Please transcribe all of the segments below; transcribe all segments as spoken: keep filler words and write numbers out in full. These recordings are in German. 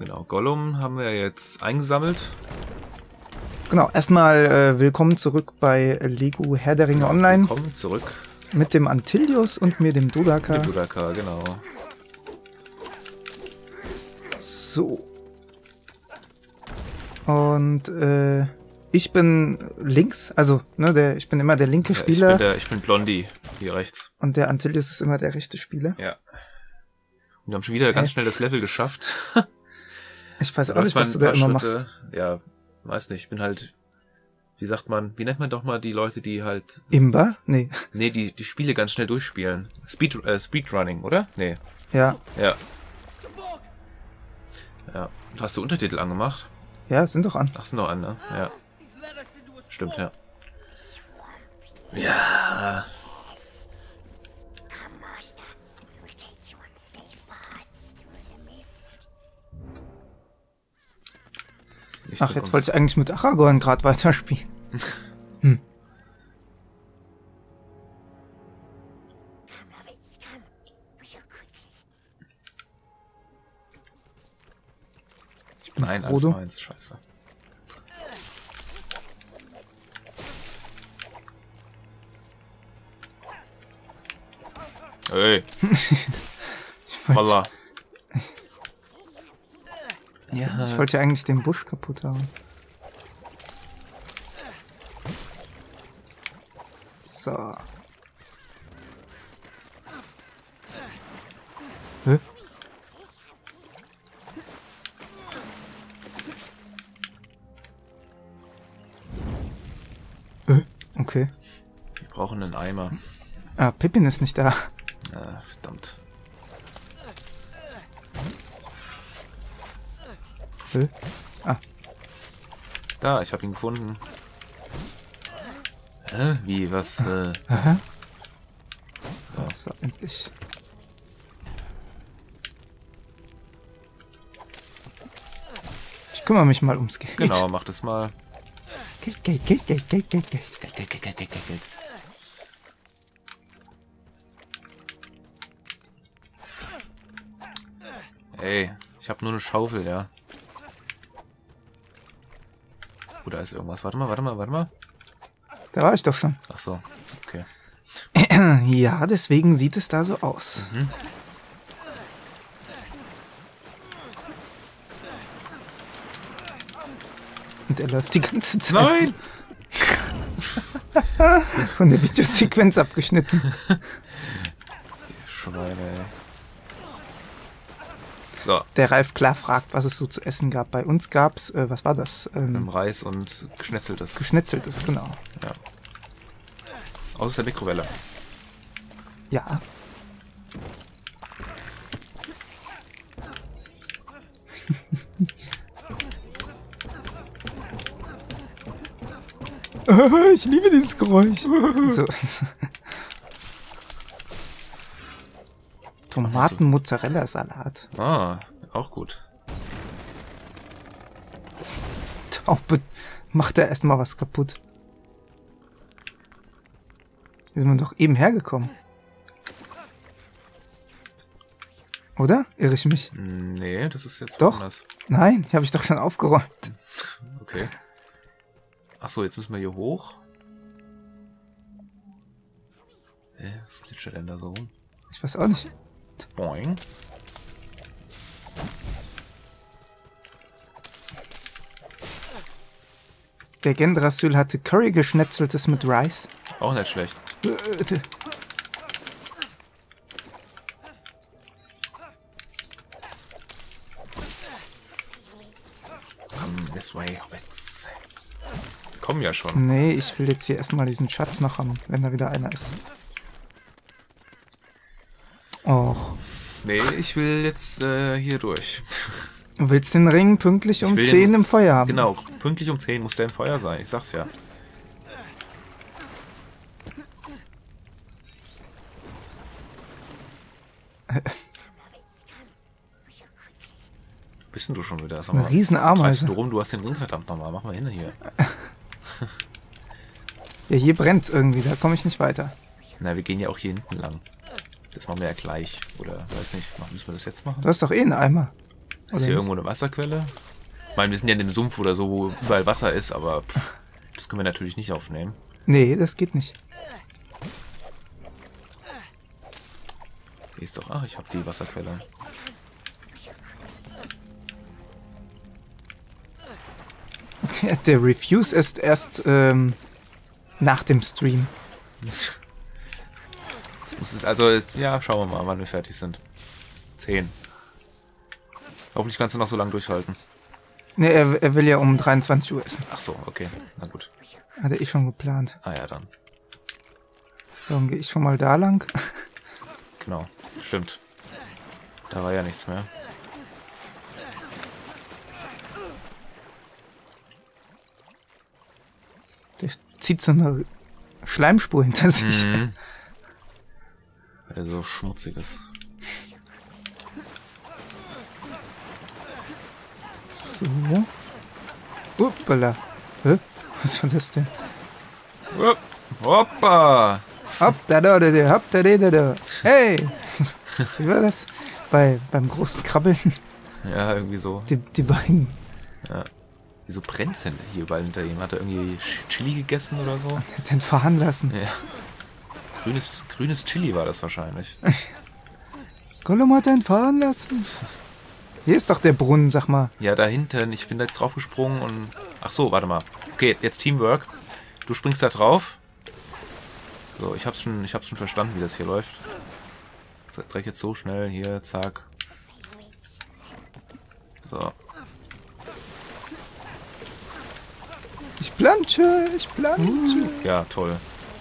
Genau, Gollum haben wir jetzt eingesammelt. Genau, erstmal äh, willkommen zurück bei Lego Herr der Ringe Ja, Online. Willkommen zurück. Mit dem Antilius und mir dem Dodaka. Dem Dodaka, genau. So. Und äh, ich bin links, also ne, der, ich bin immer der linke Ja, Spieler. ich bin, der, ich bin Blondie, hier rechts. Und der Antilius ist immer der rechte Spieler. Ja. Und wir haben schon wieder ganz Hä? schnell das Level geschafft. Ich weiß auch Aber nicht, es was du waren da ein immer paar machst. Schritte. Ja, weiß nicht, ich bin halt, wie sagt man, wie nennt man doch mal die Leute, die halt... Imba? Nee. Nee, die, die Spiele ganz schnell durchspielen. Speed, äh, Speedrunning, oder? Nee. Ja. Ja. Ja. Und hast du Untertitel angemacht? Ja, sind doch an. Ach, sind noch an, ne? Ja. Stimmt, ja. Ja. Nicht Ach, mit jetzt uns. wollte ich eigentlich mit Aragorn gerade weiterspielen. Hm. Ich bin Nein, alles Frodo. meins, scheiße. Hey, Ich wollte, Voila. ich Ja, wollte ja eigentlich den Busch kaputt haben. So. Hä? Hä? Okay. wir brauchen einen Eimer. Ah, Pippin ist nicht da. Ah, verdammt. Hä? Ah, Da, ich habe ihn gefunden. Hä? Wie, was? Äh, aha. So, endlich. Ich kümmere mich mal ums Geld. genau, mach das mal. Geld, Geld, Geld, Geld, Geld, Geld, Geld. Geld, Geld, Geld, Geld, Geld, Geld, Geld. Ey, ich habe nur eine Schaufel, ja. Oh, da ist irgendwas. Warte mal, warte mal, warte mal. Da war ich doch schon. Ach so, okay. Ja, deswegen sieht es da so aus. Mhm. Und er läuft die ganze Zeit. Nein! Von der Videosequenz abgeschnitten. Schweine, ey. So, Der Ralf klar fragt, was es so zu essen gab. Bei uns gab's, äh, was war das? ähm, Ähm, Reis und Geschnetzeltes. Geschnetzeltes, genau. Ja. Aus der Mikrowelle. Ja. Ich liebe dieses Geräusch. So. Tomaten-Mozzarella-Salat. Ah, auch gut. Taube. Macht er erstmal was kaputt. Wir sind doch eben hergekommen. Oder? Irre ich mich? Nee, das ist jetzt Doch. anders. Nein, die habe ich doch schon aufgeräumt. Okay. Ach so, jetzt müssen wir hier hoch. Hä, was glitscht denn da so rum? Ich weiß auch nicht. Boing. Der Gendrasul hatte Curry geschnetzeltes mit Rice. Auch nicht schlecht. Äh, Komm, this way, Hobbits. Komm ja schon. Nee, ich will jetzt hier erstmal diesen Schatz noch haben, wenn da wieder einer ist. Och. Nee, ich will jetzt äh, hier durch. Du willst den Ring pünktlich um will zehn den- im Feuer haben. Genau, pünktlich um zehn muss der im Feuer sein. Ich sag's ja. Wo bist denn du schon wieder? Sag Eine mal, riesen greifst Ameise. du rum? Du hast den Ring verdammt nochmal. Mach mal hin hier. Ja, hier brennt irgendwie, da komme ich nicht weiter. Na, wir gehen ja auch hier hinten lang. Das machen wir ja gleich. Oder, weiß nicht, machen- müssen wir das jetzt machen? Du hast doch eh einen Eimer. Ist hier nicht? Irgendwo eine Wasserquelle? Ich meine, wir sind ja in dem Sumpf oder so, wo überall Wasser ist, aber pff, das können wir natürlich nicht aufnehmen. Nee, das geht nicht. Hier ist doch... Ach, ich habe die Wasserquelle. Der, der Refuse ist erst ähm, nach dem Stream. Das muss es also... Ja, schauen wir mal, wann wir fertig sind. Zehn. Hoffentlich kannst du noch so lange durchhalten. Ne, er, er will ja um dreiundzwanzig Uhr essen. Ach so, okay. Na gut. Hat er eh schon geplant. Ah ja, dann. Dann gehe ich schon mal da lang. Genau, stimmt. Da war ja nichts mehr. Der zieht so eine Schleimspur hinter sich. Mhm. Weil er so schmutzig ist. So. Uppala. Hä? Was war das denn? Upp. Hoppa! Hopp, da, da, da, da, hopp, da, da, da, da. Hey! Wie war das? Bei, beim großen Krabbeln? Ja, irgendwie so. Die, die beiden. Ja. Wieso brennt denn hier überall hinter ihm? Hat er irgendwie Chili gegessen oder so? Er hat den fahren lassen. Ja. Grünes, grünes Chili war das wahrscheinlich. Gollum hat den fahren lassen. Hier ist doch der Brunnen, sag mal. Ja, da hinten. Ich bin da jetzt drauf gesprungen und... Ach so, warte mal. Okay, jetzt Teamwork. Du springst da drauf. So, ich hab's schon, ich hab's schon verstanden, wie das hier läuft. Direkt jetzt so schnell. Hier, zack. So. Ich plansche, ich plansche. Uh. Ja, toll.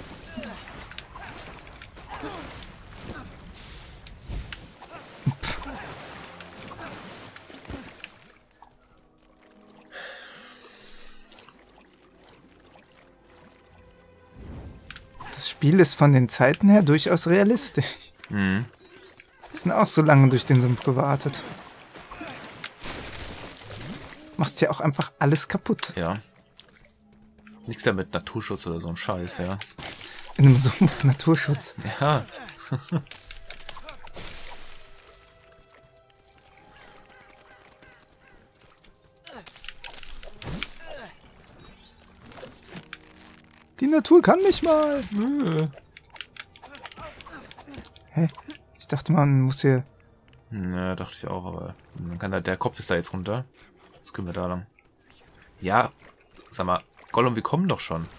Das Spiel ist von den Zeiten her durchaus realistisch. Mhm. Die sind auch so lange durch den Sumpf gewartet. Macht ja auch einfach alles kaputt. Ja. Nichts da mit Naturschutz oder so ein Scheiß, ja. In einem Sumpf Naturschutz. Ja. Die Natur kann mich mal. Nö. Hä? Ich dachte, man muss hier... Ja, dachte ich auch, aber man kann da, der Kopf ist da jetzt runter. Jetzt können wir da lang. Ja, sag mal, Gollum, wir kommen doch schon.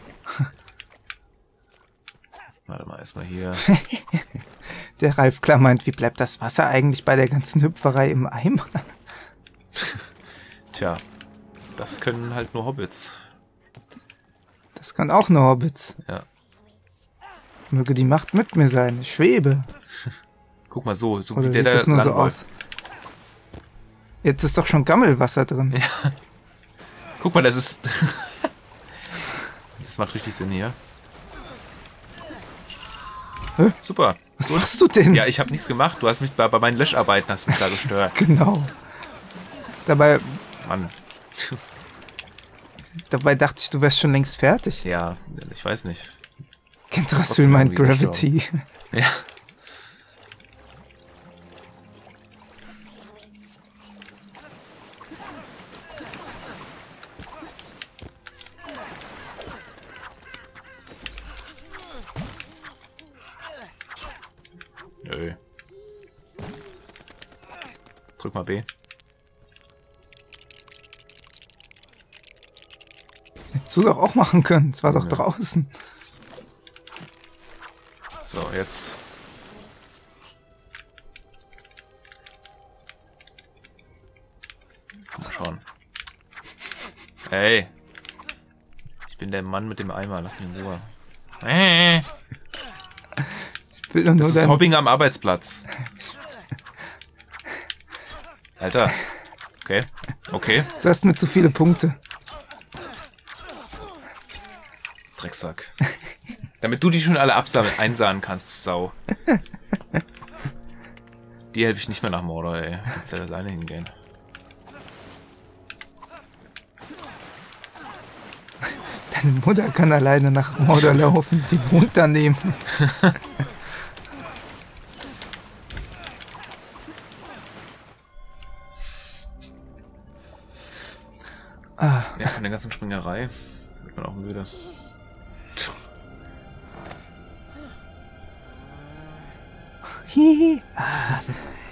Warte mal, erstmal hier. Der Ralf klar meint, wie bleibt das Wasser eigentlich bei der ganzen Hüpferei im Eimer? Tja, das können halt nur Hobbits. Das kann auch nur Hobbits. Ja. Möge die Macht mit mir sein. Ich schwebe. Guck mal so, so Oder wie der sieht da das nur so lang aus? Jetzt ist doch schon Gammelwasser drin. Ja. Guck mal, das ist... Das macht richtig Sinn hier. Hä? Super. Was machst du denn? Ja, ich habe nichts gemacht. Du hast mich bei, bei meinen Löscharbeiten hast mich da gestört. Genau. Dabei... Mann. Dabei dachte ich, du wärst schon längst fertig. Ja, ich weiß nicht. Kennt Rasul meint Gravity. Ja. Nö. Drück mal B. Hättest du doch auch machen können. Es war doch Ja. draußen. So, jetzt. Mal schauen. Ey. Ich bin der Mann mit dem Eimer. Lass mich in Ruhe. Äh. Ich will doch nur Das ist dein... Hobbing am Arbeitsplatz. Alter. Okay. Okay. Du hast mir zu viele Punkte. Drecksack. Damit du die schon alle absammeln, einsahen kannst, du Sau. Die helfe ich nicht mehr nach Mordor, ey. Kannst ja alleine hingehen. Deine Mutter kann alleine nach Mordor laufen. Die wohnt daneben. Ah. Ja, von der ganzen Springerei wird man auch müde. Hihi. Ah.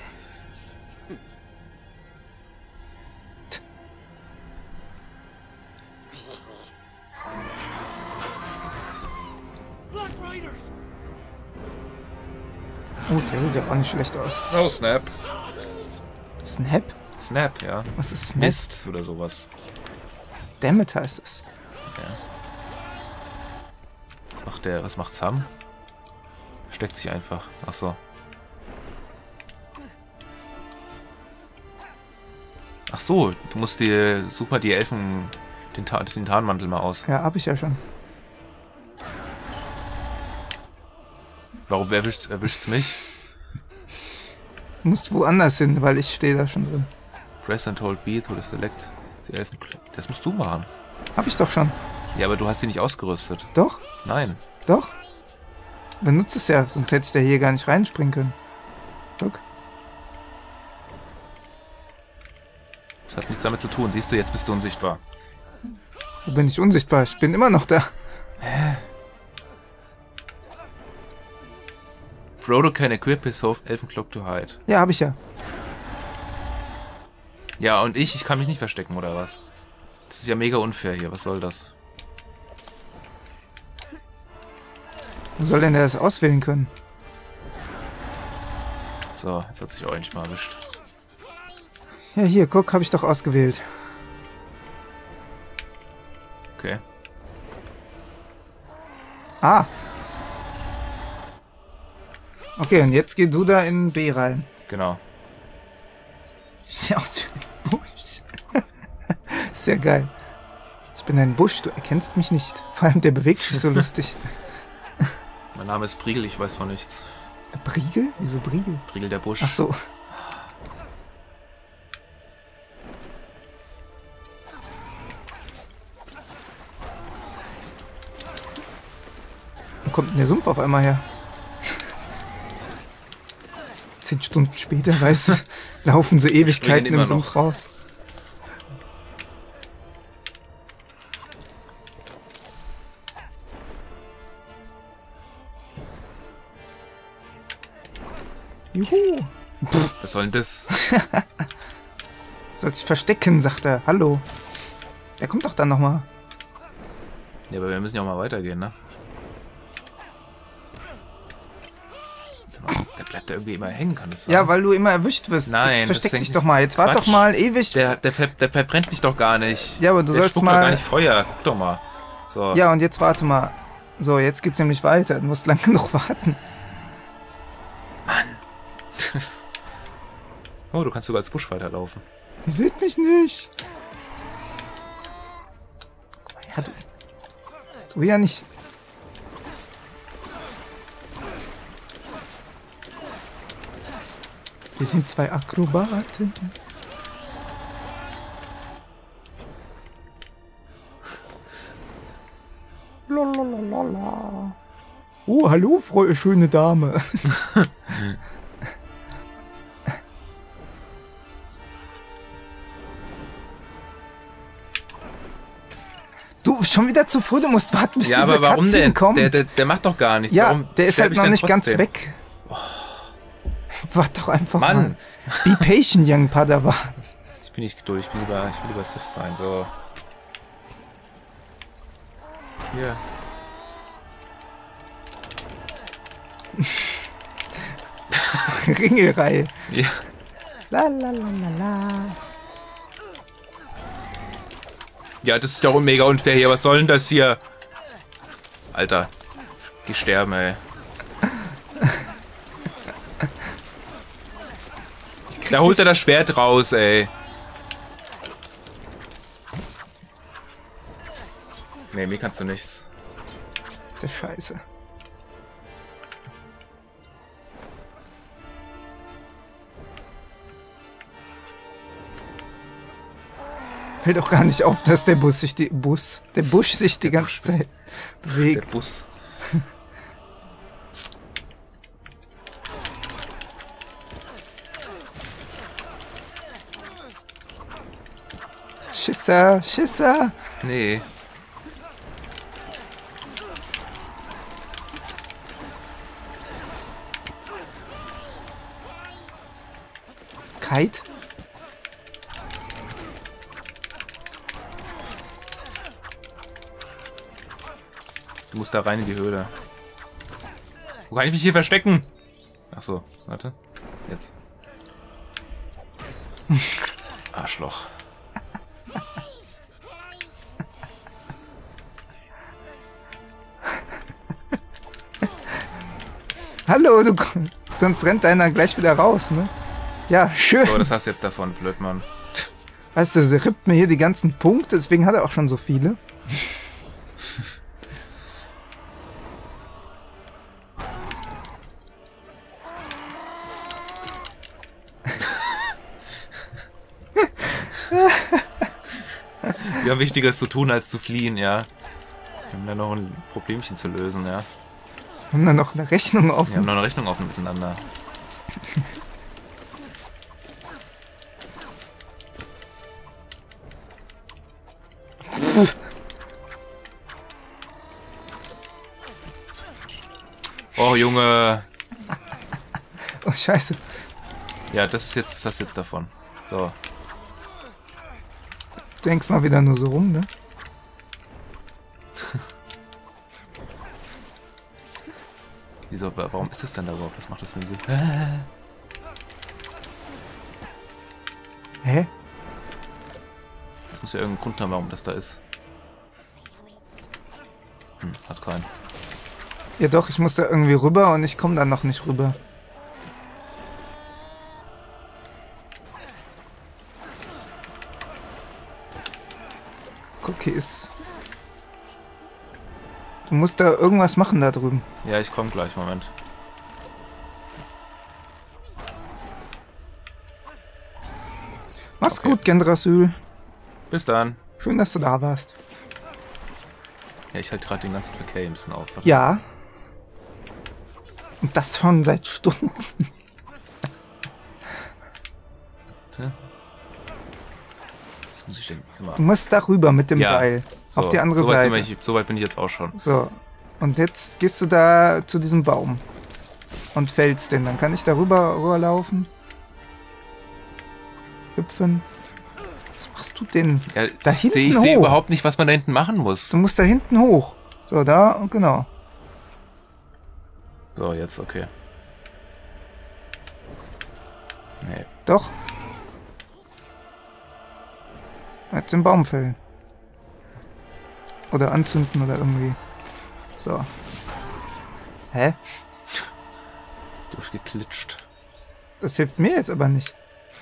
Oh, der sieht ja auch nicht schlecht aus. Oh, Snap. Snap? Snap, ja. Was ist Snap? Mist oder sowas. Dammit heißt es. Ja. Was macht der? Was macht Sam? Steckt sich einfach. Ach so. Ach so, du musst dir super die Elfen den, Ta den Tarnmantel mal aus. Ja, hab ich ja schon. Warum erwischt's, erwischt's mich? Du musst woanders hin, weil ich stehe da schon drin. Press and hold B to select the Elfen. Das musst du machen. Hab ich doch schon. Ja, aber du hast sie nicht ausgerüstet. Doch? Nein. Doch? Benutzt es ja, sonst hätte ich da hier gar nicht reinspringen können. Guck. Das hat nichts damit zu tun. Siehst du, jetzt bist du unsichtbar. Wo bin ich unsichtbar? Ich bin immer noch da. Hä? Frodo can equip his Elfencloak to hide. Ja, hab ich ja. Ja, und ich, ich kann mich nicht verstecken, oder was? Das ist ja mega unfair hier. Was soll das? Wo soll denn der das auswählen können? So, jetzt hat sich auch endlich mal erwischt. Ja, hier, guck, habe ich doch ausgewählt. Okay. Ah. Okay, und jetzt geh du da in B rein. Genau. Ich sehe aus wie ein Busch. Sehr geil. Ich bin ein Busch, du erkennst mich nicht. Vor allem, der bewegt sich so lustig. Mein Name ist Briegel, ich weiß von nichts. Briegel? Wieso Briegel? Briegel der Busch. Ach so. Wo kommt denn der Sumpf auf einmal her? Zehn Stunden später, weißt du, laufen so Ewigkeiten im immer Sumpf noch. raus. Juhu. Was soll denn das? Soll sich verstecken, sagt er. Hallo. Der kommt doch dann nochmal. Ja, aber wir müssen ja auch mal weitergehen, ne? Der bleibt da irgendwie immer hängen, kann das sein? Ja, weil du immer erwischt wirst. Nein, Jetzt das versteck denkt dich doch mal. Jetzt wart Quatsch. doch mal ewig. Der, der, ver der verbrennt mich doch gar nicht. Ja, aber du der sollst spuckt mal- doch gar nicht Feuer. Guck doch mal. So. Ja, und jetzt warte mal. So, jetzt geht's nämlich weiter. Du musst lang genug warten. Oh, du kannst sogar als Busch weiterlaufen. Ihr seht mich nicht. Ja, du. So ja nicht. Wir sind zwei Akrobaten. Lalalala. Oh, hallo, Frau, schöne Dame. Du, schon wieder zu früh, du musst warten, bis Ja, dieser aber warum Cutscene denn? kommt. Der, der, der macht doch gar nichts. ja, warum der ist sterb halt ich noch denn nicht ganz trotzdem? weg. Wart doch einfach Mann. mal. Be patient, young Padawan. Ich bin nicht geduldig, ich bin lieber, ich will lieber Sith sein. So. Hier. Ringelreihe. Ja. La la la la la. Ja, das ist doch mega unfair hier. Was soll denn das hier? Alter. Geh sterben, ey. Da holt er das Schwert raus, ey. Nee, mir kannst du nichts. Das ist ja scheiße. Fällt auch gar nicht auf, dass der Bus sich die Bus, der Busch sich die ganze Zeit Der bewegt. Bus. Schisser, Schisser. Nee. Kite? Du musst da rein in die Höhle. Wo kann ich mich hier verstecken? Ach so, warte. Jetzt. Arschloch. Hallo, du, sonst rennt einer gleich wieder raus, ne? Ja, schön. So, das hast du jetzt davon, Blödmann. Weißt du, der rippt mir hier die ganzen Punkte, deswegen hat er auch schon so viele. Wir haben Wichtigeres zu tun, als zu fliehen, ja. Wir haben da noch ein Problemchen zu lösen, ja. Wir haben da noch eine Rechnung offen. Wir haben noch eine Rechnung offen miteinander. Oh, Junge. Oh, scheiße. Ja, das ist jetzt, das ist jetzt davon. So. Du hängst mal wieder nur so rum, ne? Wieso, warum ist das denn da überhaupt? Was macht das für einen Sinn? Hä? Das muss ja irgendeinen Grund haben, warum das da ist. Hm, hat keinen. Ja doch, ich muss da irgendwie rüber und ich komme da noch nicht rüber. Okay, ist... Du musst da irgendwas machen da drüben. Ja, ich komme gleich, Moment. Mach's Okay. gut, Gendrasul. Bis dann. Schön, dass du da warst. Ja, ich halte gerade den ganzen Verkehr ein bisschen auf. Warte. Ja. Und das schon seit Stunden. Was muss ich denn? Sag mal. Du musst da rüber mit dem Ja, Seil. So, auf die andere so weit Seite. sind wir- So weit bin ich jetzt auch schon. So. Und jetzt gehst du da zu diesem Baum. Und fällst den. Dann kann ich da rüber, rüberlaufen. Hüpfen. Was machst du denn? Ja, Da ich hinten sehe ich seh hoch. überhaupt nicht, was man da hinten machen muss. Du musst da hinten hoch. So, da und genau. So, jetzt, okay. Nee. Doch. Jetzt den Baum fällen. Oder anzünden oder irgendwie. So. Hä? Durchgeklitscht. Das hilft mir jetzt aber nicht.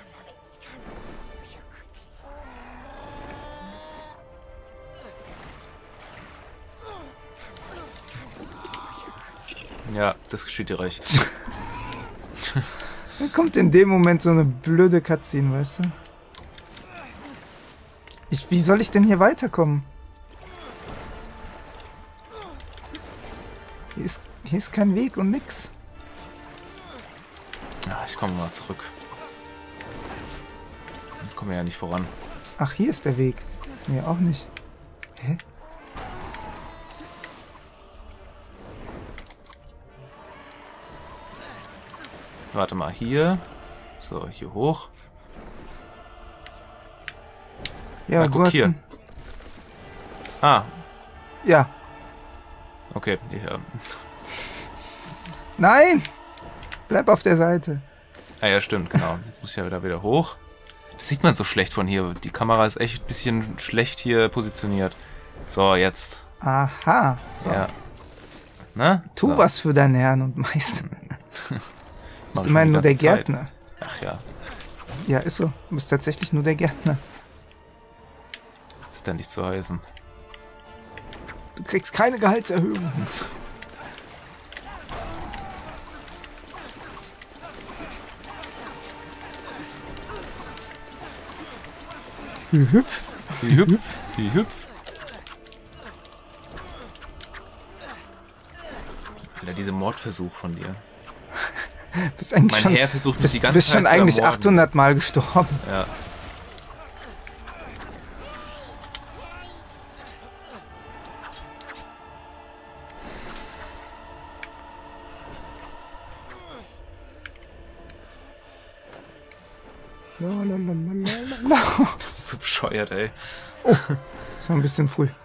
Ja, das geschieht dir recht. Dann kommt in dem Moment so eine blöde Cutscene, weißt du? Ich, wie soll ich denn hier weiterkommen? Hier ist, hier ist kein Weg und nix. Ja, ich komme mal zurück. Jetzt kommen wir ja nicht voran. Ach, hier ist der Weg. Nee, auch nicht. Hä? Warte mal, hier. So, hier hoch. Ja, Ah, du guck hast hier. ein- Ah, Ja. okay. Ja. Nein! Bleib auf der Seite. Ah ja, stimmt, genau. Jetzt muss ich ja wieder, wieder hoch. Das sieht man so schlecht von hier. Die Kamera ist echt ein bisschen schlecht hier positioniert. So, jetzt. Aha. So. Ja. Na? Tu so. was für deinen Herrn und Meister. Mach Du ich meinst schon nur die der ganze Zeit. Gärtner. Ach ja. Ja, ist so. Du bist tatsächlich nur der Gärtner. Das ist ja nicht zu heißen. Du kriegst keine Gehaltserhöhung. Hüpf. Die hüpf, die hüpf. Alter, dieser Mordversuch von dir. Bist eigentlich Mein schon, Herr versucht mich bist, die ganze bist Zeit schon zu eigentlich ermorden. achthundert Mal gestorben. Ja. Lalalala. Das ist so bescheuert, ey. Das war ein bisschen früh.